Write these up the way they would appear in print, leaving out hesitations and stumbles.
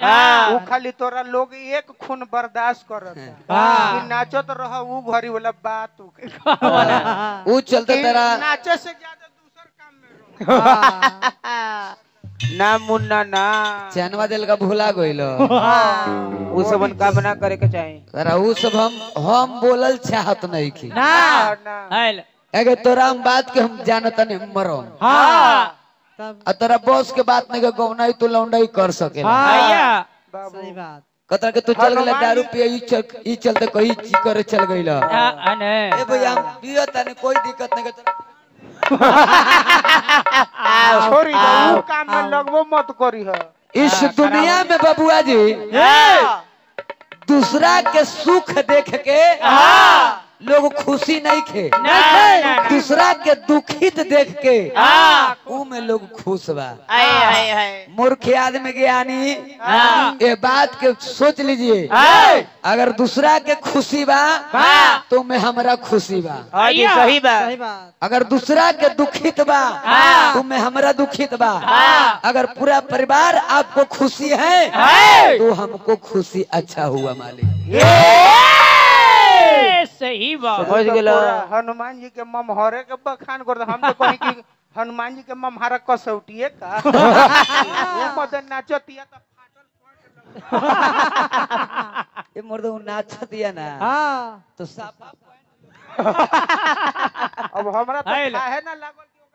वो खाली तोरा लोग एक खून बर्दाश्त करत नाचत रह वो घरी वाला बात वो चलते तेरा नाचे से ज्यादा दूसर काम में ना मुन्ना ना चैनवा दिल का भूला गइलो वो सब काम ना करे के चाहिए तेरा वो सब हम बोलल चाहत नहीं की ना अगर तोरा हम बात के हम जानत नहीं मरो तब तेरा बॉस के बात नहीं के गौनाई तू लौंडाई कर सकेला सही बात कतरा के तू चल गेला दारू पिए ई चलते कोई चीज करे चल गइला ए भैया हम पियो तने कोई दिक्कत नहीं के सॉरी वो काम में लगबो मत करी है इस दुनिया में बबुआ जी दूसरा के सुख देख के लोग खुशी नहीं खे दूसरा के दुखित देख के ऊ में लोग खुश बा मूर्ख आदमी ज्ञानी ये बात के सोच लीजिए अगर दूसरा के खुशी बा तो में हमरा खुशी बा सही बा अगर दूसरा के दुखित बा तो में हमरा दुखित बा अगर पूरा परिवार आपको खुशी है तो हमको खुशी अच्छा हुआ मालिक सही बात समझ गेला हनुमान जी के ममहरे के बखान कर हम तो कहीं कि हनुमान जी के ममहारा कसौटिए का वो मदन नाचतिया त फाटल ये मर्द नाचतिया ना हां तो साफा अब हमरा तो काहे ना लागल कि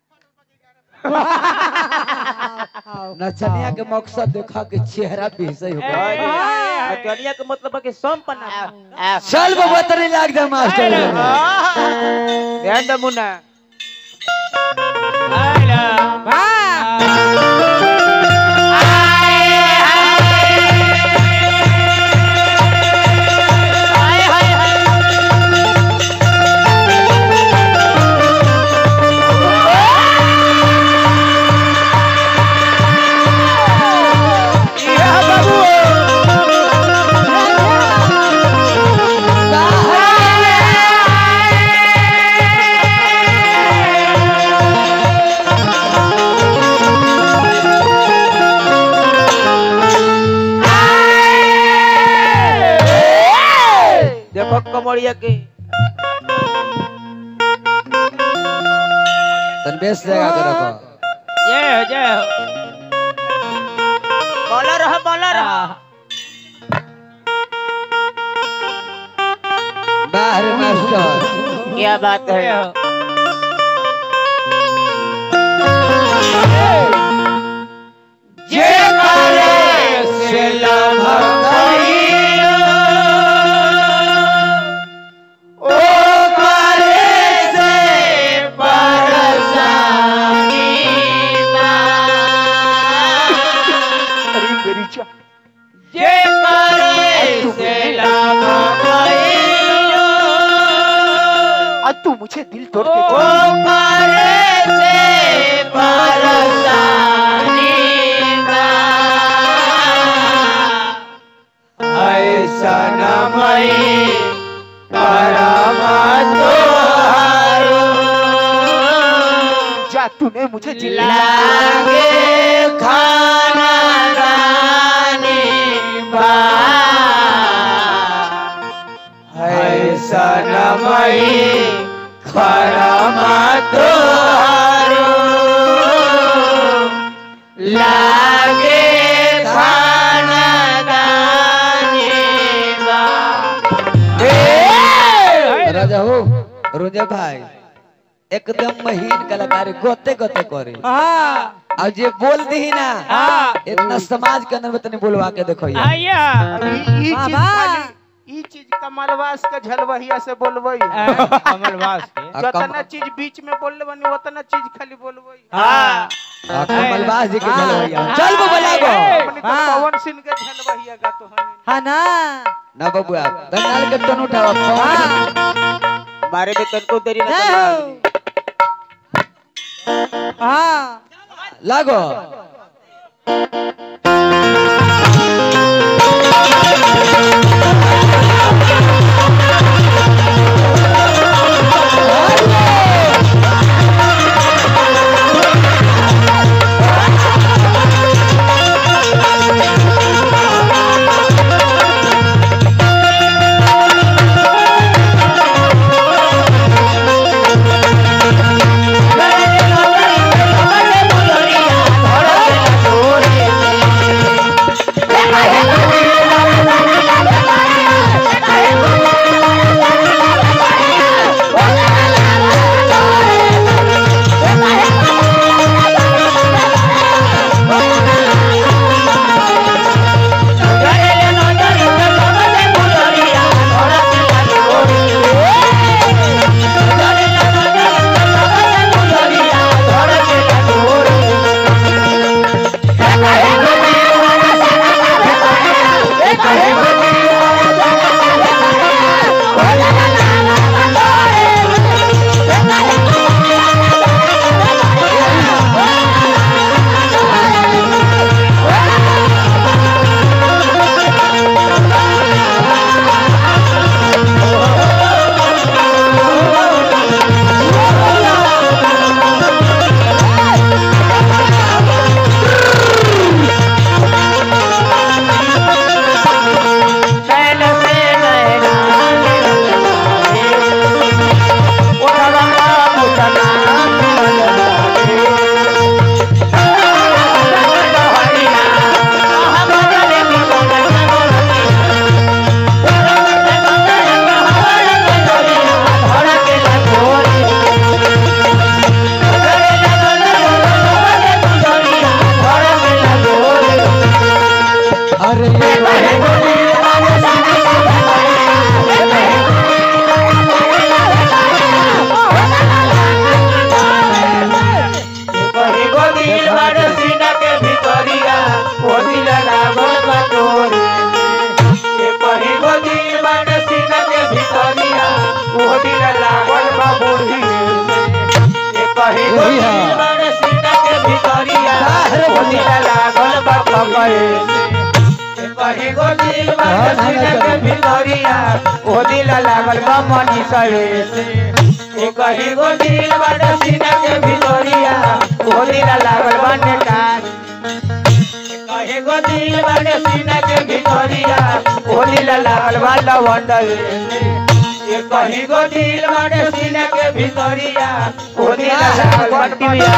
नचनिया के मकसद देखा के चेहरा भी सही हो नचनिया के मतलब है कि संपन्ना चल बाबा तरी लाग जा मास्टर ध्यान दे मुन्ना कमरिया के तन बेस जगह के रखो जय हो बॉलर बाहर मास्टर क्या बात है जे करे से तू मुझे दिल तोड़ के ऐसा नमई जा तूने मुझे लागे खाना रानी बा ऐसा नमई खरमा तोहारो लागे खाना दानी बा राजा हो रोजा भाई एकदम महीन कलाकारी गोते गोते करे और जे बोल दी ना इतना समाज के अंदर में तने बोलवा के देखो ई चीज कमलवास के झलवहिया से बोलबई कमलवास के जतना चीज बीच में बोलले बनी उतना चीज खाली बोलबई कमलवास जी के झलवहिया चल वो बजागो पवन सिंह के झलवहिया का तो हां ना बबुआ दंगाल के टन उठावा मारे में तनको देरी ना हां लागो अरे ये कहीं को दिल बाटे सीना के कहीं को दिल बाटे सीना के भितरिया ओ दिल लागल बा तोरे ये कहीं को दिल बाटे सीना के भितरिया ओ दिल लागल बा बूढ़ी ये कहीं को दिल बाटे सीना के भितरिया ओ दिल लागल बा पकड़े ये कहीं को दिल बाटे सीना के भितरिया ओ दिल लागल बा मनी सवे ये कहीं को दिल बाटे सीना के भितरिया ओ दिल लागल बा नेटार कहीं को दिल बाटे सीना के भितरिया ओ दिल लागल बा लवंडर ये कहीं को दिल बाटे सीना के भितरिया ओ दिल लागल बा टिबिया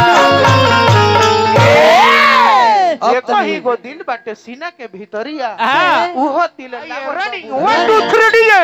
ये कहीं को दिल बाटे सीना के भीतरिया उहो दिल रनिंग 1 2 3 डीजे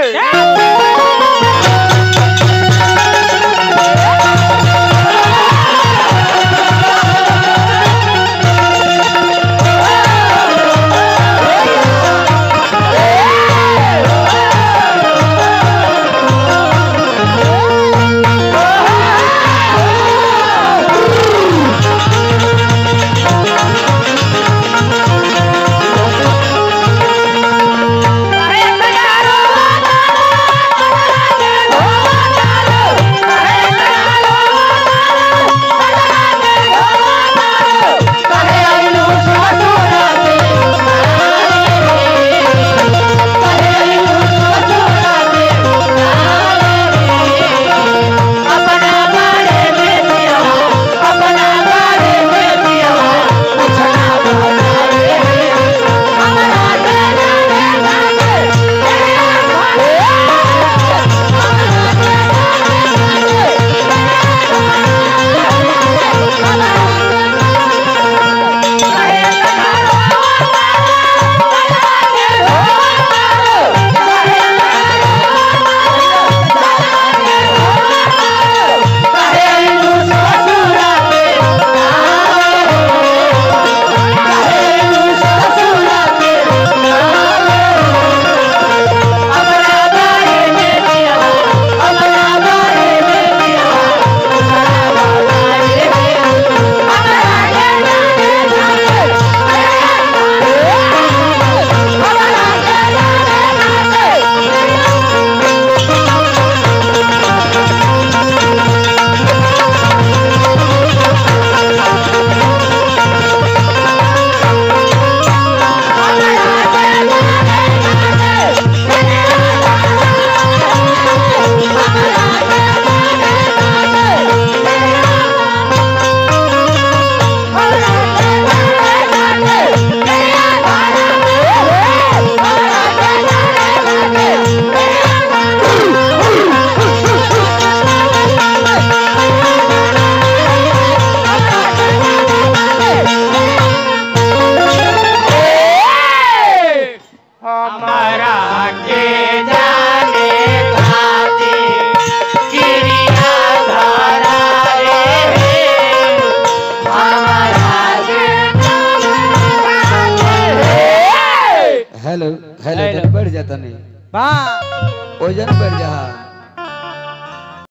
हेलो हेलो बढ़ जाता नहीं वजन बढ़ जा